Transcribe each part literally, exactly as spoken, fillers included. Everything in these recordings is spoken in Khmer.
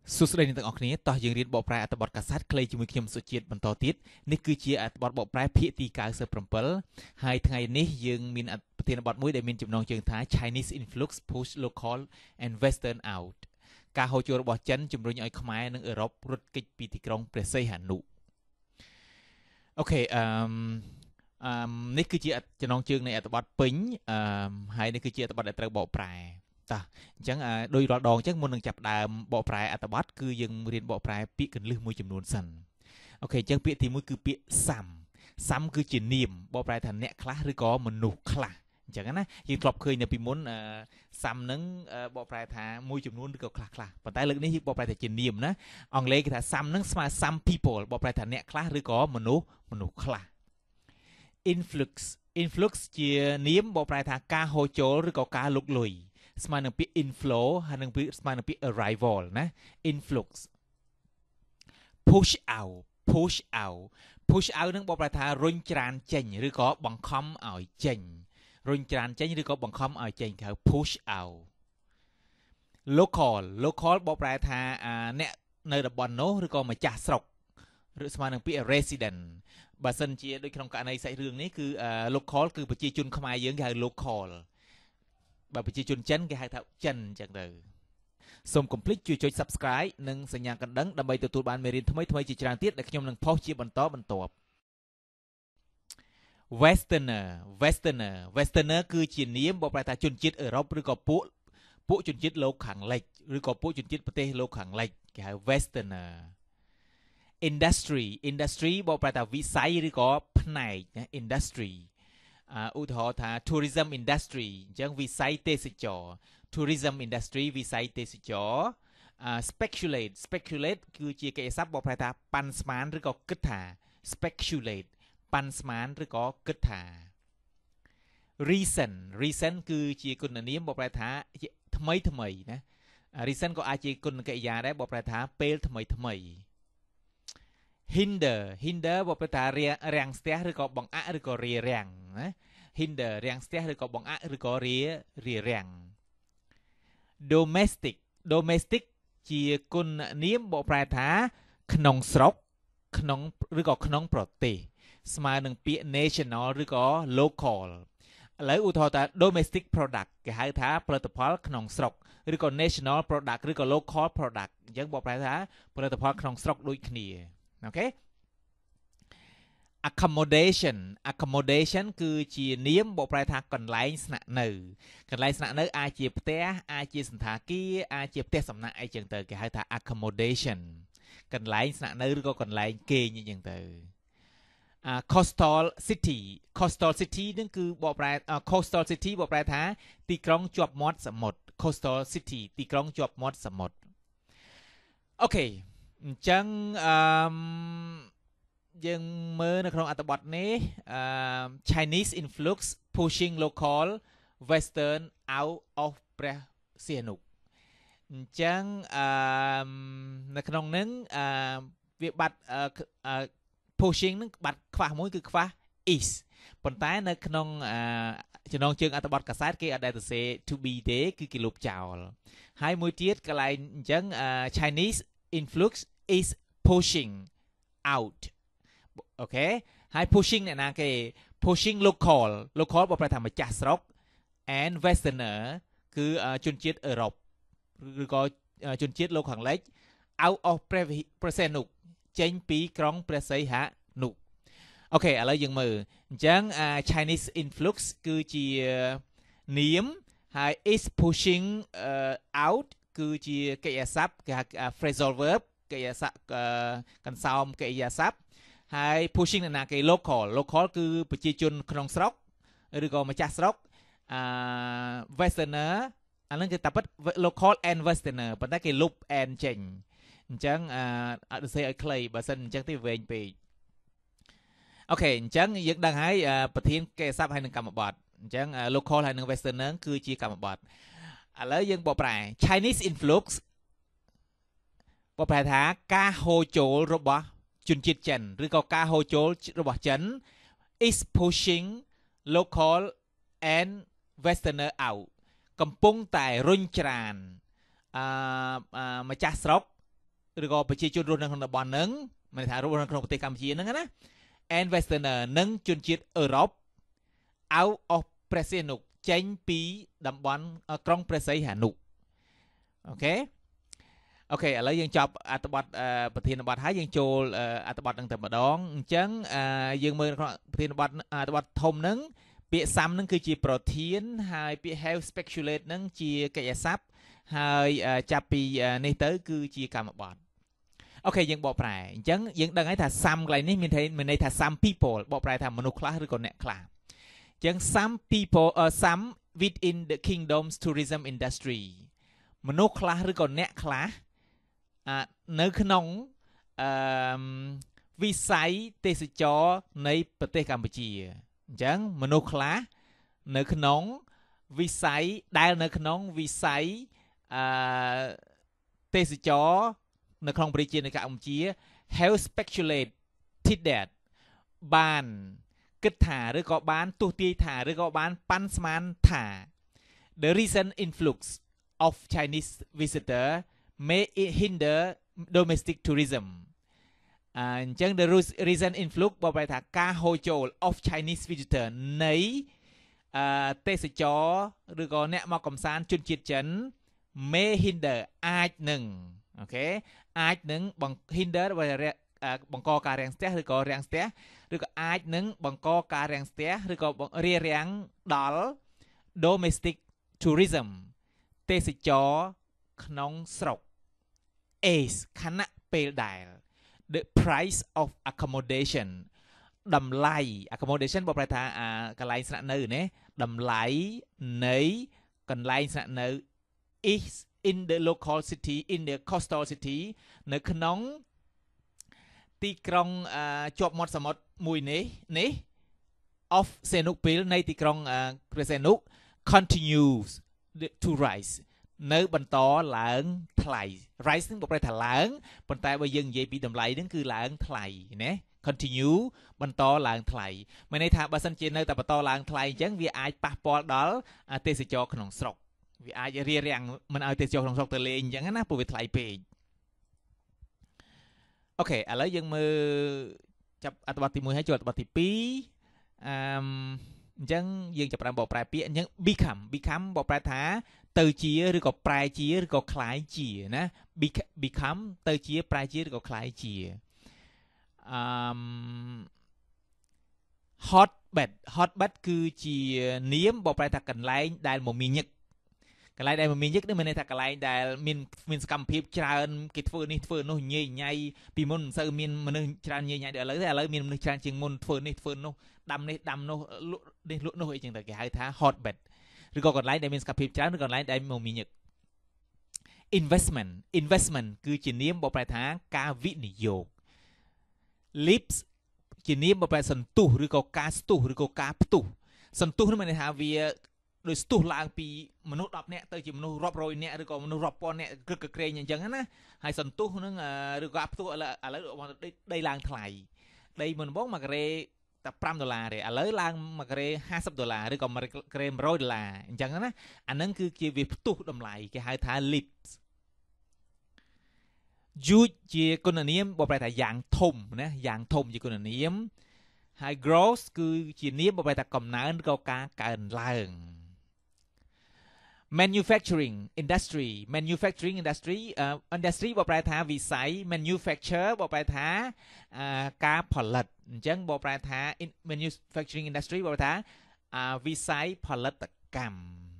សួស្តីអ្នកទាំងអស់គ្នាតោះយើងរៀនបកប្រែអត្ថបទកាសែតខ្លីជាមួយខ្ញុំសុជាតិបន្តទៀតនេះគឺជាអត្ថបទបកប្រែភាគទី九十七ហើយថ្ងៃនេះយើងមានប្រធានបទមួយដែលមានចំណងជើងថា Chinese influx push local and western out ការហូរចូលរបស់ចិនជំរុញឲ្យខ្មែរនិងអឺរ៉ុបរត់គេចពីទីក្រុងព្រះសីហនុអូខេអឺអឺនេះគឺជាចំណងជើងនៃអត្ថបទពេញអឺហើយនេះគឺជាអត្ថបទដែលត្រូវបកប្រែតាអញ្ចឹងដោយរាល់ដងអញ្ចឹងមុននឹងចាប់ដើមបកប្រែអត្ថបទគឺយើងរៀនបកប្រែពាក្យកន្លឹះមួយចំនួនសិនអូខេអញ្ចឹងពាក្យទីមួយគឺពាក្យសាំសាំគឺជានាមបកប្រែថាអ្នកខ្លះឬក៏មនុស្សខ្លះអញ្ចឹងណាយើងធ្លាប់ឃើញនៅពីមុនសាំនឹងបកប្រែថាមួយចំនួនឬក៏ខ្លះខ្លះប៉ុន្តែលើកនេះបកប្រែថាជានាមណាអង់គ្លេសគេថាសាំនឹងស្មើ some people បកប្រែថាអ្នកខ្លះឬក៏មនុស្សមនុស្សខ្លះ influx influx ជានាមបកប្រែថាការហូរចូលឬក៏ការលុកលុយស្មើនឹងពាក្យ inflow ហើយនឹងពាក្យស្មើនឹងពាក្យ arrival ណា influx push out push out push out នឹងបកប្រែថារុញច្រានចេញឬក៏បង្ខំឲ្យចេញរុញច្រានចេញឬក៏បង្ខំឲ្យចេញគេហៅ push out local local បកប្រែថាអ្នកនៅតំបន់នោះឬក៏ម្ចាស់ស្រុកឬស្មើនឹងពាក្យ resident បើសិនជាដូចក្នុងករណីសាច់រឿងនេះគឺ local គឺប្រជាជនខ្មែរយើងគេហៅ localបើប្រជាជនចិនគេហៅថាចិនអញ្ចឹងទៅសូមកុំភ្លេចជួយចុច Subscribe និងសញ្ញាកណ្ដឹងដើម្បីទទួលបានមេរៀនថ្មីៗជាច្រើនទៀតដែលខ្ញុំនឹងផុសជាបន្តបន្ទាប់ Westerner Westerner Westerner គឺជានាមបកប្រែថាជនជាតិអឺរ៉ុបឬក៏ពួកពួកជនជាតិលោកខាងលិចឬក៏ពួកជនជាតិប្រទេសលោកខាងលិចគេហៅ Westerner Industry Industry បកប្រែថាវិស័យឬក៏ផ្នែកណា Industryឧទាហរណ៍ថា tourism industry អញ្ចឹងវិស័យទេសចរ tourism industry វិស័យទេសចរ speculate speculate គឺជាកិច្ចសព្ទបកប្រែថាប៉ាន់ស្មានឬក៏គិតថា speculate ប៉ាន់ស្មានឬក៏គិតថា reason reason គឺជាគុណនាមបកប្រែថាថ្មីថ្មីណា reason ក៏អាចជាគុណកិរិយាដែរបកប្រែថាពេលថ្មីថ្មី hinder hinder បកប្រែថារាំងស្ទះឬក៏បង្អាក់ឬក៏រារាំងណា hinder រាំងស្ទះឬក៏បង្អាក់ឬក៏រារារាំង domestic domestic ជាគុណនាមបកប្រែថាក្នុងស្រុកក្នុងឬក៏ក្នុងប្រទេសស្មើនឹងពាក្យ national ឬក៏ local ឥឡូវឧទាហរណ៍ថា domestic product គេហៅថាផលិតផលក្នុងស្រុកឬក៏ national product ឬក៏ local product អញ្ចឹងបកប្រែថាផលិតផលក្នុងស្រុកដូចគ្នាអូខេ accommodation accommodation គឺជានាមបកប្រែថាកន្លែងស្នាក់នៅកន្លែងស្នាក់នៅអាចជាផ្ទះអាចជាសណ្ឋាគារអាចជាផ្ទះសំណាក់អីចឹងទៅគេហៅថា accommodation កន្លែងស្នាក់នៅឬក៏កន្លែងគេងអីចឹងទៅ coastal city coastal city នឹងគឺបកប្រែ coastal city បកប្រែថាទីក្រុងជាប់មាត់សមុទ្រ coastal city ទីក្រុងជាប់មាត់សមុទ្រអូខេអញ្ចឹងអឺយើងមើលនៅក្នុងអត្ថបទនេះ Chinese influx pushing local western out of ព្រះសីហនុអញ្ចឹងអឺនៅក្នុងនឹងអឺវាបាត់ pushing នឹងបាត់ខ្វះមួយគឺខ្វះ is ប៉ុន្តែនៅក្នុងចំណងជើងអត្ថបទកាសែតគេអត់ដែលទៅសេ to be ទេគឺគេលុបចោលហើយមួយទៀតកន្លែងអញ្ចឹង Chinese influx is pushing out អូខេហើយ pushing អ្នកណាគេ pushing local local បកប្រែថាម្ចាស់ស្រុក and westerner គឺជនជាតិអឺរ៉ុបឬក៏ជនជាតិលោកខាងលិច out of ព្រះសីហនុចេញពីក្រុងព្រះសីហនុអូខេឥឡូវយើងមើលអញ្ចឹង Chinese influx គឺជានាមហើយ is pushing out គឺជាកិរិយាសព្ទគេហៅ phrasal verb កិរិយាសព្ទកន្សោមកិរិយាសព្ទហើយ pushing អ្នកណាគេ local local គឺប្រជាជនក្នុងស្រុកឬក៏ម្ចាស់ស្រុកអា westerner អានឹងគេតាពិត local and westerner ប៉ុន្តែគេលុប and ចេញអញ្ចឹងអត់សេឲ្យខ្លីបើសិនអញ្ចឹងទេវែងពេកអូខេអញ្ចឹងយើងដឹងហើយប្រធានកិរិយាសព្ទហើយនឹងកម្មបត្តិអញ្ចឹង local ហើយនឹង westerner គឺជាកម្មបត្តិឥឡូវយើងបកប្រែ Chinese influx បកប្រែថាការហូរចូលរបស់ជនជាតិចិនឬក៏ការហូរចូលរបស់ចិន is pushing local and westerner out កំពុងតែរុញច្រានអឺម្ចាស់ស្រុកឬក៏ប្រជាជនរស់នៅក្នុងតំបន់ហ្នឹងមានថារស់នៅក្នុងប្រទេសកម្ពុជាហ្នឹងណា and Westerner និងជនជាតិអឺរ៉ុប out of ព្រះសីហនុចេញពីតំបន់ក្រុងព្រះសីហនុអូខេអូខេឥឡូវយើងចប់អត្ថបទប្រធានបទហើយយើងចូលអត្ថបទហ្នឹងតែម្ដងអញ្ចឹងយើងមើលក្នុងប្រធានបទអត្ថបទធំហ្នឹងពាក្យ some ហ្នឹងគឺជាប្រធានហើយពាក្យ have speculate ហ្នឹងជាកិច្ចស័ព្ទហើយចាប់ពីនេះទៅគឺជាកម្មបទអូខេយើងបកប្រែអញ្ចឹងយើងដឹងហើយថា some កន្លែងនេះមានមានន័យថា some people បកប្រែថាមនុស្សខ្លះឬក៏អ្នកខ្លះអញ្ចឹង some people uh, some within the kingdom's tourism industry មនុស្សខ្លះឬក៏អ្នកខ្លះនៅក្នុងអឺវិស័យទេសចរនៃប្រទេសកម្ពុជាអញ្ចឹងមនុស្សខ្លះនៅក្នុងវិស័យដែលនៅក្នុងវិស័យអឺទេសចរនៅក្នុងប្រជាជាតិកម្ពុជា have speculated that បានគិតថាឬក៏បានទស្សន៍ទាយថាឬក៏បានប៉ាន់ស្មានថា the recent influx of Chinese visitor may hinder domestic tourism អញ្ចឹង the recent influx បកប្រែថាការហូរចូល of Chinese visitor នៃទេសចរឬក៏អ្នកមកកំសាន្តជនជាតិចិន may hinder អាចនឹងអូខេអាចនឹងបង្ hinder បង្កការរាំងស្ទះឬក៏រាំងស្ទះឬក៏អាចនឹងបង្កការរាំងស្ទះឬក៏រារាំងដល់ domestic tourism ទេសចរក្នុងស្រុក is ខណៈពេលដែល the price of accommodation តម្លៃ accommodation បកប្រែថាកន្លែងស្នាក់នៅណាតម្លៃនៃកន្លែងស្នាក់នៅ is in the local city in the coastal city នៅក្នុងទីក្រុងជាប់មាត់សមុទ្រមួយនេះនេះ of សេនុពីលនៃទីក្រុងព្រះសីហនុ continues to rise នៅបន្តឡើងថ្លៃ rise នឹងប្រែថាឡើងប៉ុន្តែបើយើងនិយាយពីតម្លៃនឹងគឺឡើងថ្លៃណា continue បន្តឡើងថ្លៃមានន័យថាបើសិនជានៅតែបន្តឡើងថ្លៃអញ្ចឹងវាអាចប៉ះពាល់ដល់ទេសចរក្នុងស្រុកវាអាចរារាំងមិនឲ្យទេសចរក្នុងស្រុកទៅលេងអញ្ចឹងណាព្រោះវាថ្លៃពេកអូខេឥឡូវយើងមើលចាប់អត្ថបទទីមួយហើយចូលអត្ថបទទីពីរអឺអញ្ចឹងយើងចាប់ផ្ដើមបកប្រែពាក្យអញ្ចឹង become become បកប្រែថាទៅជាឬក៏ប្រែជាឬក៏คล้ายជាណា become ទៅជាប្រែជាឬក៏คล้ายជាអឺ hotbed hotbed គឺជានាមបកប្រែថាកន្លែងដែលមមាញឹកកន្លែងដែលមមាញឹកនេះមានន័យថាកន្លែងដែលមានមានសកម្មភាពច្រើនគេធ្វើនេះធ្វើនោះញ៉ៃញ៉ៃពីមុនមិនសូវមានមនុស្សច្រើនញ៉ៃញ៉ៃដូចឥឡូវទេឥឡូវមានមនុស្សច្រើនជាងមុនធ្វើនេះធ្វើនោះដាំនេះដាំនោះលក់នេះលក់នោះអីចឹងទៅគេហៅថា hotbed ឬក៏កន្លែងដែលមានសកម្មភាពច្រើនឬកន្លែងដែលមមាញឹក investment investment គឺជានាមបកប្រែថាការវិនិយោគ lips ជានាមបកប្រែសន្ទុះឬក៏ការស្ទុះឬក៏ការផ្ទុះសន្ទុះនេះមានន័យថាវាដោយស្ទុះឡើងពីមនុស្សដប់នាក់ទៅជាមនុស្សរាប់រយនាក់ឬក៏មនុស្សរាប់ពាន់នាក់ក្រឹកក្រែងអញ្ចឹងណាហើយសន្ទុះហ្នឹងឬក៏ផ្ទុះឥឡូវឥឡូវដីឡើងថ្លៃដីមុនបងមួយការ៉េតែ5ដុល្លារទេឥឡូវឡើងមួយការ៉េ50ដុល្លារឬក៏មួយការ៉េ100ដុល្លារអញ្ចឹងណាអាហ្នឹងគឺជាវាផ្ទុះតម្លៃគេហៅថា lips huge ជាគុណនាមបកប្រែថាយ៉ាងធំណាយ៉ាងធំជាគុណនាមហើយ growth គឺជានាមបកប្រែថាកំណើនឬក៏ការកើនឡើង manufacturing industry manufacturing industry uh, industry បកប្រែថាវិស័យ manufacture បកប្រែថាការផលិតអញ្ចឹងបកប្រែថា manufacturing industry បកប្រែថាវិស័យផលិតកម្ម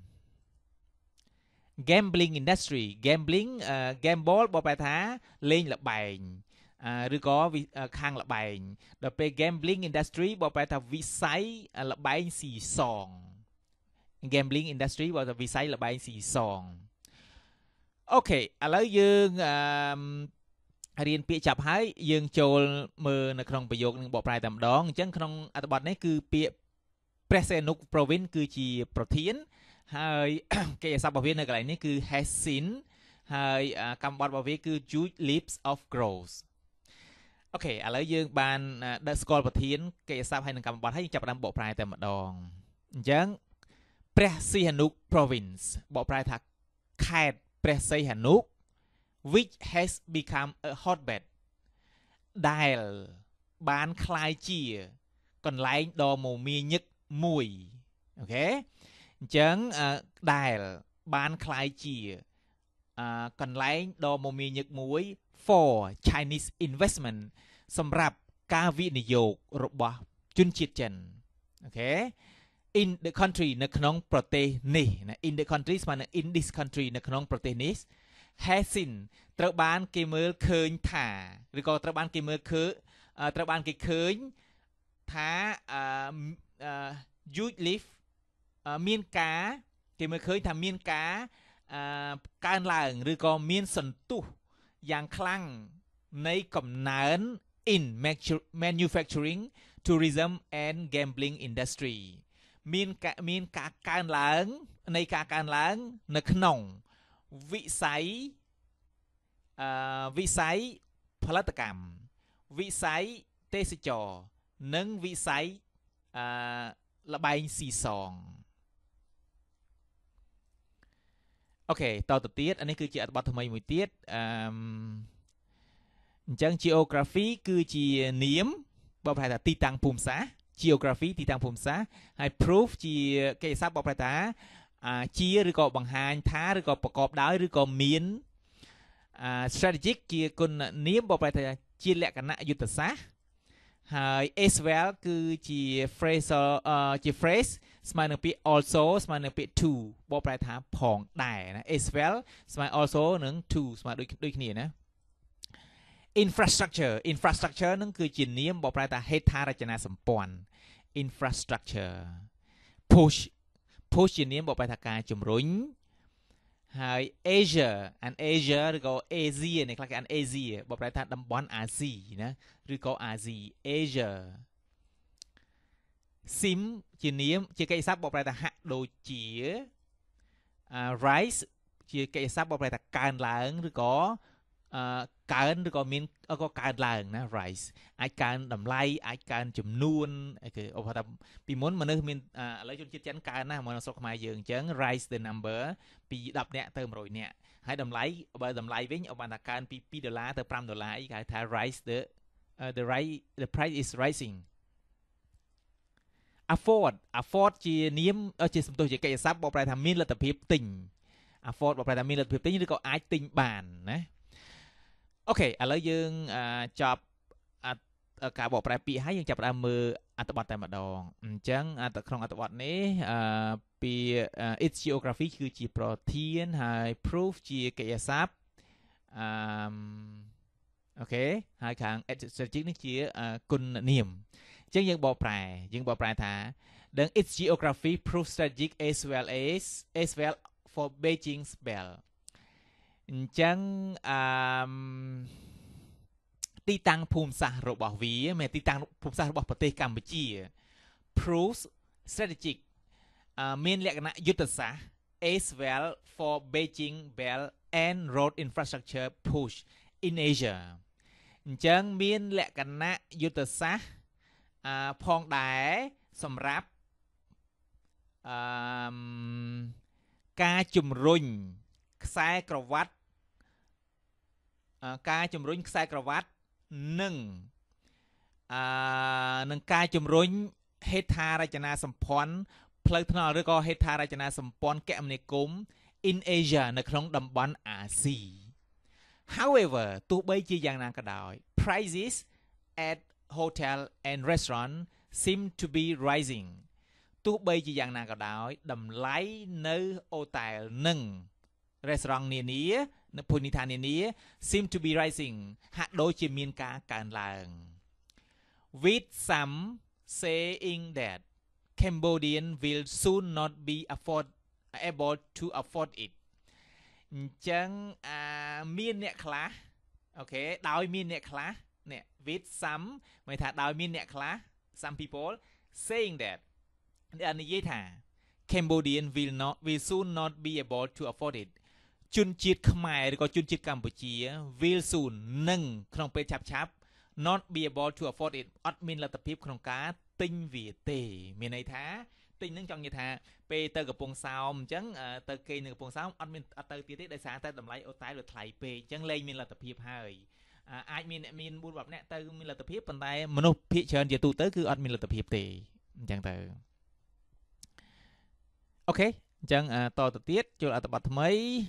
gambling industry gambling uh, gamble បកប្រែថាលេងល្បែងឬក៏ខាងល្បែងដល់ពេល gambling industry បកប្រែថាវិស័យល្បែងស៊ីសងgambling industry បើថាវិស័យល្បែងស៊ីសងអូខេឥឡូវយើងអឺរៀនពាក្យចាប់ហើយយើងចូលមើលនៅក្នុងប្រយោគនឹងបកប្រែតែម្ដងអញ្ចឹងក្នុងអត្ថបទនេះគឺពាក្យព្រះសីហនុ province គឺជាប្រធានហើយកិច្ចស័ព្ទរបស់វានៅកន្លែងនេះគឺ has seen ហើយកម្មបត្តិរបស់វាគឺ huge leaps of growth អូខេឥឡូវយើងបានដឹកស្គាល់ប្រធានកិច្ចស័ព្ទហើយនឹងកម្មបត្តិហើយយើងចាប់ផ្ដើមបកប្រែតែម្ដងអញ្ចឹងព្រះសីហនុ province បកប្រែថាខេត្តព្រះសីហនុ which has become a hotbed ដែលបានคล้ายជាកន្លែងដ៏មមាញឹកមួយអូខេអញ្ចឹងដែលបានคล้ายជាកន្លែងដ៏មមាញឹកមួយ for Chinese investment សម្រាប់ការវិនិយោគរបស់ជនជាតិចិនអូខេ in the country នៅក្នុងប្រទេសនេះណា in the country ស្មើនឹង in this country នៅក្នុងប្រទេសនេះ has seen ត្រូវបានគេមើលឃើញថាឬក៏ត្រូវបានគេមើលឃើញត្រូវបានគេឃើញថាអឺ youth live មានការគេមើលឃើញថាមានការអឺកើនឡើងឬក៏មានសន្ទុះយ៉ាងខ្លាំងនៃកំណើន in manufacturing tourism and gambling industry មានមានការកើនឡើងនៃការកើនឡើងនៅក្នុងវិស័យអឺវិស័យផលិតកម្មវិស័យទេសចរនិងវិស័យអឺល្បែងស៊ីសងអូខេតទៅទៀតអានេះគឺជាអត្ថបទថ្មីមួយទៀតអឺអញ្ចឹង geography គឺជានាមបកប្រែថាទីតាំងភូមិសាស្ត្រ geography ទីតាំងភូមិសាស្ត្រហើយ proof ជាកិច្ចសព្ទបកប្រែថាជាឬក៏បង្ហាញថាឬក៏ប្រកបដោយឬក៏មាន strategic ជាគុណនាមបកប្រែថាជាលក្ខណៈយុទ្ធសាស្ត្រហើយ as well គឺជា phrase ជា phrase ស្មើនឹងពាក្យ also ស្មើនឹងពាក្យ to បកប្រែថាផងដែរណា as well ស្មើ also និង to ស្មើដូចដូចគ្នាណា infrastructure infrastructure នឹងគឺជានាមបកប្រែថាហេដ្ឋារចនាសម្ព័ន្ធ infrastructure push push ជានាមបកប្រែថាការជំរុញហើយ Asia and Asia ឬក៏ Asia នេះខ្លះគេអាន Asia បកប្រែថាតំបន់អាស៊ីណាឬក៏អាស៊ី Asia Sim ជានាមជាកិច្ចសព្ទបកប្រែថាហាក់ដូចជា rise ជាកិច្ចសព្ទបកប្រែថាកើនឡើងឬក៏អឺកើនឬក៏មានក៏កើនឡើងណា rise អាចកើនតម្លៃអាចកើនចំនួនគឺឧបមាថាពីមុនមនុស្សមានឥឡូវជនជាតិចិនកើនណាស់មកស្រុកខ្មែរយើងអញ្ចឹង rise the number ពីដប់នាក់ទៅមួយរយនាក់ហើយតម្លៃបើតម្លៃវិញឧបមាថាកើនពីពីរដុល្លារទៅប្រាំដុល្លារអីគេហៅថា rise the uh, the rise the price is rising afford afford ជានាមជាសំទោសជាកិច្ចសព្ទបកប្រែថាមានលទ្ធភាពទិញ afford បកប្រែថាមានលទ្ធភាពទិញឬក៏អាចទិញបានណាអូខេឥឡូវយើងចប់ការបកប្រែពាក្យហើយយើងចាប់ផ្ដើមមើលអត្ថបទតែម្ដងអញ្ចឹងក្នុងអត្ថបទនេះពី its geography គឺជាប្រធានហើយ proof ជាកិច្ចសព្ទអឺអូខេហើយខាង strategic នេះជាគុណនាមអញ្ចឹងយើងបកប្រែយើងបកប្រែថា then its geography proof strategic as well as as well for Beijing's belt អញ្ចឹងអឺទីតាំងភូមិសាស្ត្ររបស់វាមានទីតាំងភូមិសាស្ត្ររបស់ប្រទេសកម្ពុជា proves strategic មានលក្ខណៈយុទ្ធសាស្ត្រ as well for Beijing Belt and road infrastructure push in Asia អញ្ចឹងមានលក្ខណៈយុទ្ធសាស្ត្រផងដែរសម្រាប់អឺការជំរុញខ្សែក្រវ៉ាត់ការជំរុញខ្សែក្រវ៉ាត់និងអឺនឹងការជំរុញហេដ្ឋារចនាសម្ព័ន្ធផ្លូវថ្នល់ឬក៏ហេដ្ឋារចនាសម្ព័ន្ធគមនាគមន៍ in Asia នៅក្នុងតំបន់អាស៊ី However ទោះបីជាយ៉ាងណាក៏ដោយ prices at hotel and restaurant seem to be rising ទោះបីជាយ៉ាងណាក៏ដោយតម្លៃនៅអូតែលនិង restaurant នានានៅភូមិឋាននានា seem to be rising ហាក់ដូចជាមានការកើនឡើង with some saying that Cambodian will soon not be afford able to afford it អញ្ចឹងអាមានអ្នកខ្លះអូខេដោយមានអ្នកខ្លះនេះ with some មានថាដោយមានអ្នកខ្លះ some people saying that និយាយថា Cambodian will not will soon not be able to afford it ជនជាតិខ្មែរឬក៏ជនជាតិកម្ពុជា will soon នឹងក្នុងពេលឆាប់ឆាប់ not be able to afford it អត់មានលទ្ធភាពក្នុងការទិញវាទេមានន័យថាទិញនឹងចង់និយាយថាពេលទៅកំពង់សោមអញ្ចឹងទៅគេនៅកំពង់សោមអត់មានអត់ទៅទៀតទេដោយសារតែតម្លៃអូតែលវាថ្លៃពេកអញ្ចឹងលែងមានលទ្ធភាពហើយអាចមានអ្នកមានbốnអ្នកទៅមានលទ្ធភាពប៉ុន្តែមនុស្សភាគច្រើនជាទូទៅគឺអត់មានលទ្ធភាពទេអញ្ចឹងទៅអូខេអញ្ចឹងតទៅទៀតចូលអត្ថបទថ្មី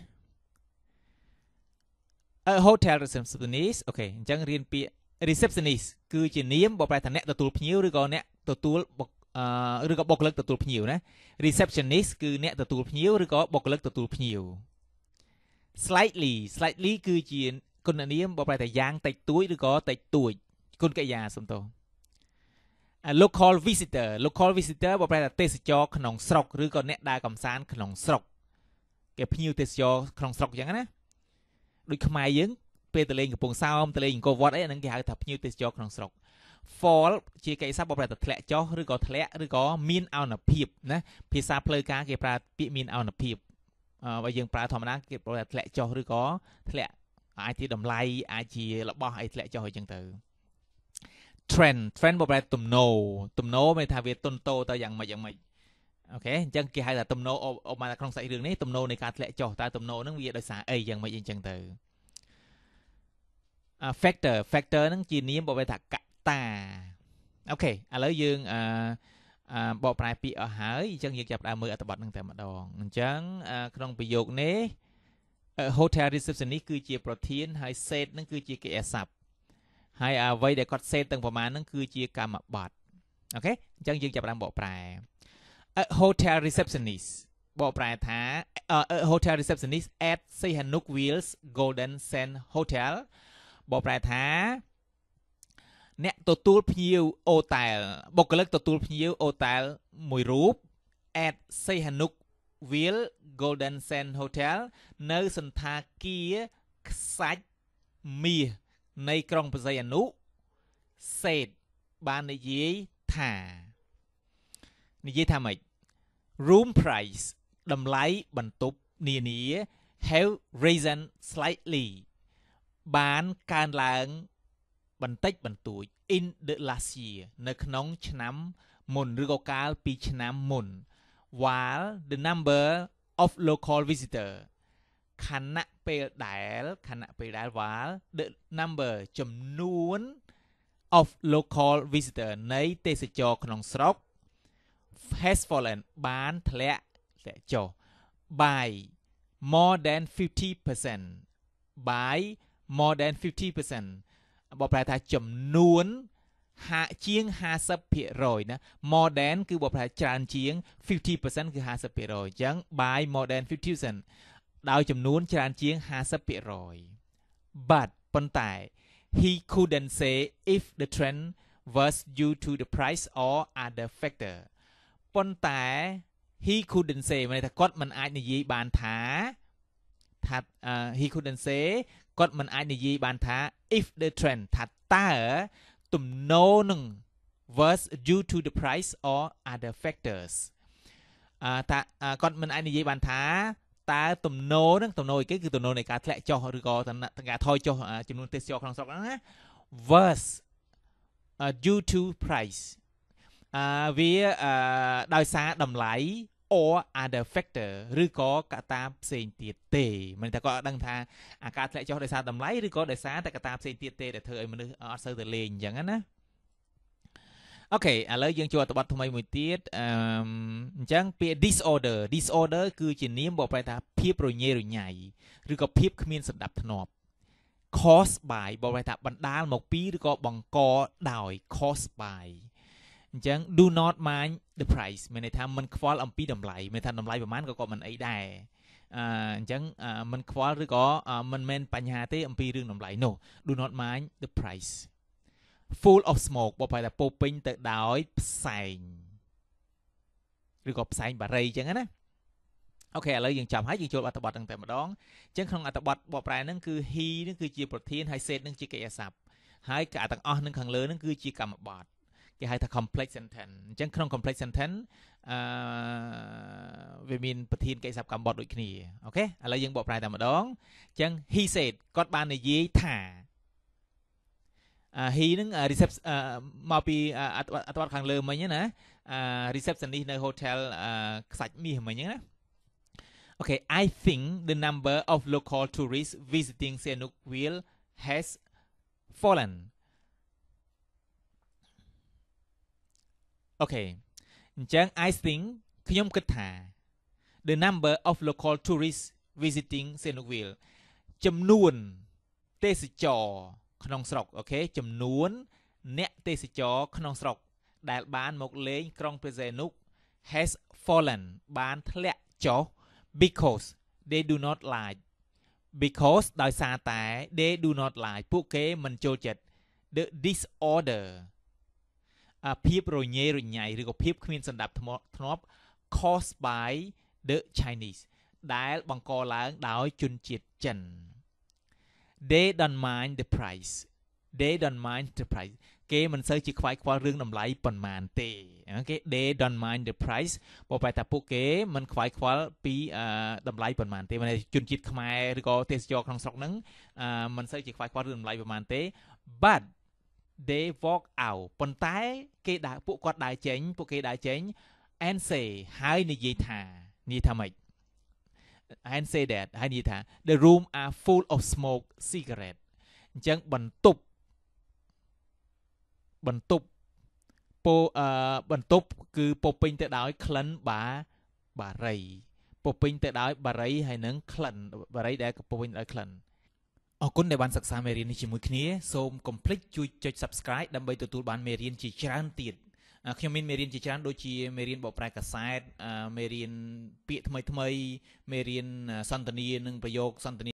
A hotel receptionist អូខេអញ្ចឹងរៀនពាក្យ receptionist គឺជានាមបកប្រែថាអ្នកទទួលភ្ញៀវឬក៏អ្នកទទួលឬក៏បុគ្គលិកទទួលភ្ញៀវណា receptionist គឺអ្នកទទួលភ្ញៀវឬក៏បុគ្គលិកទទួលភ្ញៀវ slightly slightly គឺជាគុណនាមបកប្រែថាយ៉ាងតិចតួចឬក៏តិចតួចគុណកិរិយាសំទោស local visitor local visitor បកប្រែថាទេសចរក្នុងស្រុកឬក៏អ្នកដើរកម្សាន្តក្នុងស្រុកគេភ្ញៀវទេសចរក្នុងស្រុកអញ្ចឹងណាដូចខ្មែរយើងពេលទៅលេងកំពង់សោមទៅលេងអង្គរវត្តអីអាហ្នឹងគេហៅថាភ្ញៀវទេសចរក្នុងស្រុក fall ជាកិច្ចសព្ទបកប្រែថាធ្លាក់ចុះឬក៏ធ្លាក់ឬក៏មានអនុភាពណាភាសាផ្លូវការគេប្រើពាក្យមានអនុភាពបើយើងប្រើធម្មតាគេប្រើថាធ្លាក់ចុះឬក៏ធ្លាក់អាចជាតម្លៃអាចជារបស់អីធ្លាក់ចុះអីចឹងទៅ trend trend បកប្រែទំនោរទំនោរមានថាវាទុនតូទៅយ៉ាងម៉េចយ៉ាងម៉េចអូខេអញ្ចឹងគេហៅថាទំនោរអបមកក្នុងសាច់រឿងនេះទំនោរនៃការធ្លាក់ចុះតើទំនោរហ្នឹងវាដោយសារអីយ៉ាងម៉េចអីចឹងទៅ factor factor ហ្នឹងជានាមបកប្រែថាកត្តាអូខេឥឡូវយើងអឺបកប្រែពាក្យអស់ហើយអញ្ចឹងយើងចាប់ដើមមើលអត្ថបទហ្នឹងតែម្ដងអញ្ចឹងក្នុងប្រយោគនេះ hotel receptionist គឺជាប្រធានហើយ set ហ្នឹងគឺជាកិរិយាសព្ទហើយអ្វីដែលគាត់ set ទាំងប្រមាណហ្នឹងគឺជាកម្មបត្តិអូខេអញ្ចឹងយើងចាប់ដើមបកប្រែ A hotel receptionist បកប្រែថា A hotel receptionist at Sihanouk Wheels Golden Sand Hotel បកប្រែថាអ្នកទទួលភ្ញៀវអូតែលបុគ្គលិកទទួលភ្ញៀវអូតែលមួយរូប at Sihanouk Wheels Golden Sand Hotel នៅសន្តាគារខ្សាច់មាសនៃក្រុងបសីហនុ said បាននិយាយថានិយាយថាម៉េច room price តម្លៃបន្ទប់នានា have risen slightly បានកើនឡើងបន្តិចបន្តួច in the last year នៅក្នុងឆ្នាំមុនឬក៏កាលពីឆ្នាំមុន while the number of local visitor ខណៈពេលដែលខណៈពេលដែល while the number ចំនួន of local visitor នៃទេសចរក្នុងស្រុក has fallen បានធ្លាក់ធ្លាក់ចុះ by more than fifty percent by more than fifty percent បកប្រែថាចំនួនហាក់ជាងห้าสิบភាគរយណា more than គឺបកប្រែច្រើនជាង fifty percent គឺห้าสิบភាគរយអញ្ចឹង by more than fifty percent ដោយចំនួនច្រើនជាងห้าสิบភាគរយ but ប៉ុន្តែ he couldn't say if the trend was due to the price or other factor ប៉ុន្តែ he couldn't say មានន័យថាគាត់មិនអាចនិយាយបានថាថា he couldn't say គាត់មិនអាចនិយាយបានថា if the trend ថាតើទំនោរនឹង was due to the price or other factors អឺថាគាត់មិនអាចនិយាយបានថាតើទំនោរនឹងទំនោរអីគេគឺទំនោរនៃការធ្លាក់ចុះឬក៏ការថយចុះចំនួនទេសចរក្នុងស្រុកហ្នឹងណា was uh, due to price អឺវាដោយសារតម្លៃ or other factor ឬក៏កត្តាផ្សេងទៀតទេមិនថាគាត់អត់ដឹងថាអាការធ្លាក់ចុះដោយសារតម្លៃឬក៏ដោយសារតែកត្តាផ្សេងទៀតទេដែលធ្វើឲ្យមនុស្សអត់សូវទៅលេងអញ្ចឹងណាអូខេឥឡូវយើងចូលអត្ថបទថ្មីមួយទៀតអឺអញ្ចឹងពាក្យ disorder disorder គឺជានាមបកប្រែថាភាពរញ៉េរញ៉ៃឬក៏ភាពគ្មានសណ្ដាប់ធ្នាប់ cause by បកប្រែថាបណ្ដាលមកពីឬក៏បង្កដោយ cause by អញ្ចឹង do not mind the price មានន័យថាមិនខ្វល់អំពីតម្លៃមានថាតម្លៃប្រហែលក៏ក៏មិនអីដែរអឺអញ្ចឹងមិនខ្វល់ឬក៏មិនមែនបញ្ហាទេអំពីរឿងតម្លៃនោះ do not mind the price full of smoke បបតែពោពេញទៅដោយផ្សែងឬក៏ផ្សែងបារីអញ្ចឹងណាអូខេឥឡូវយើងចាប់ហើយយើងចូលអត្ថបទហ្នឹងតែម្ដងអញ្ចឹងក្នុងអត្ថបទបកប្រែហ្នឹងគឺ he ហ្នឹងគឺជាប្រធានហើយ said ហ្នឹងជាកិរិយាសព្ទហើយការទាំងអស់ហ្នឹងខាងលើហ្នឹងគឺជាកម្មបត្តិគេហៅថា complex sentence អញ្ចឹងក្នុង complex sentence អឺវាមានប្រធានកិរិយាសព្ទកម្មបត្តិដូចគ្នាអូខេឥឡូវយើងបកប្រែតែម្ដងអញ្ចឹង he said គាត់បាននិយាយថាhe នឹង recept មកពីអត្ថបទខាងលើមិញណា receptionist នៅ hotel ខ្សាច់មាសមិញហ្នឹងណា Okay I think the number of local tourists visiting Sihanoukville has fallen Okay អញ្ចឹង I think ខ្ញុំគិតថា the number of local tourists visiting Sihanoukville ចំនួនទេសចរក្នុងស្រុកអូខេចំនួនអ្នកទេសចរក្នុងស្រុកដែលបានមកលេងក្រុងព្រះសីហនុ has fallen បានធ្លាក់ចុះ because they do not like because ដោយសារតែ they do not like ពួកគេមិនចូលចិត្ត the disorder ភាពរញ៉េរញ៉ៃឬក៏ភាពគ្មានសណ្ដាប់ធ្នាប់ caused by the Chinese ដែលបង្កឡើងដោយជនជាតិចិន they don't mind the price they don't mind the price គេមិនសូវជាខ្វាយខ្វល់រឿងតម្លៃប៉ុន្មានទេអូខេ they don't mind the price បើបែរថាពួកគេមិនខ្វាយខ្វល់ពីតម្លៃប៉ុន្មានទេମାନେជនជាតិខ្មែរឬក៏ទេសចរក្នុងស្រុកហ្នឹងមិនសូវជាខ្វាយខ្វល់រឿងតម្លៃប៉ុន្មានទេ but they walk out ប៉ុន្តែគេដើរពួកគាត់ដើរចេញពួកគេដើរចេញ and say ហើយនិយាយថានិយាយថាម៉េច and say that ហើយនិយាយថា the room are full of smoke cigarette អញ្ចឹងបន្ទប់បន្ទប់ពោអឺបន្ទប់គឺពោពេញទៅដោយក្លិនបាបារីពោពេញទៅដោយបារីហើយនឹងក្លិនបារីដែលពោពេញដោយក្លិនអរគុណដែលបានសិក្សាមេរៀននេះជាមួយគ្នាសូមកុំភ្លេចជួយចុច Subscribe ដើម្បីទទួលបានមេរៀនជាច្រើនទៀតខ្ញុំមានមេរៀនជាច្រើនដូចជាមេរៀនបកប្រែកាសែតមេរៀនពាក្យថ្មីថ្មីមេរៀនសន្ទនានិងប្រយោគសន្ទនា